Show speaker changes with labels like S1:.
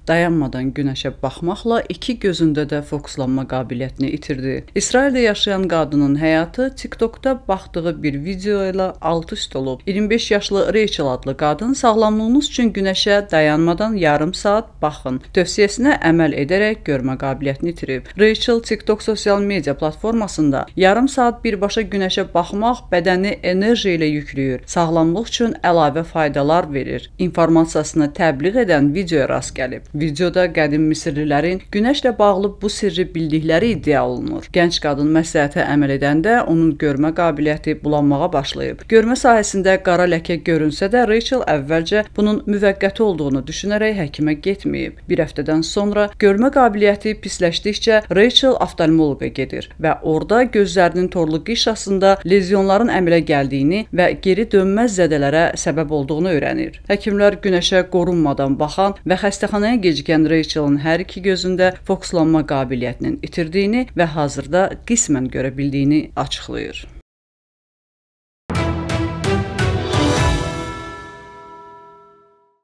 S1: dayanmadan günəşə baxmaqla iki gözündə də fokuslanma qabiliyyətini itirdi. İsraildə yaşayan qadının həyatı TikTokda baxdığı bir video ilə alt-üst olub. 25 yaşlı Rachel adlı qadın sağlamlığınız üçün günəşə dayanmadan yarım saat baxın tövsiyəsinə əməl edərək görmə qabiliyyətini itirib. Rachel TikTok sosial media platformasında yarım saat birbaşa günəşə baxmaq bədəni enerji ilə yükləyir, sağlamlıq üçün əlavə faydalar verir informasiyasını təbliğ edən videoya rast gəlib. Videoda qədim Misirlilərin günəşlə bağlı bu sirri bildikləri iddia olunur. Gənc qadın məsləhətə əməl edəndə onun görmə qabiliyyəti bulanmağa başlayıb. Görmə sahəsində qara ləkə görünsə də Rachel əvvəlcə bunun müvəqqəti olduğunu düşünərək həkimə getməyib. Bir həftədən sonra görmə qabiliyyəti pisləşdikcə Rachel oftalmoloqa gedir və orada gözlərinin torlu qişasında lezyonların əmələ gəldiyini və geri dönməz zədələrə səbəb olduğunu öyrənir. Həkimlər günəşə qorunmadan baxan və xəstəxanaya gecikən Rachel'ın hər iki gözündə fokuslanma qabiliyyətinin itirdiyini və hazırda qismən görə bildiyini açıqlayır.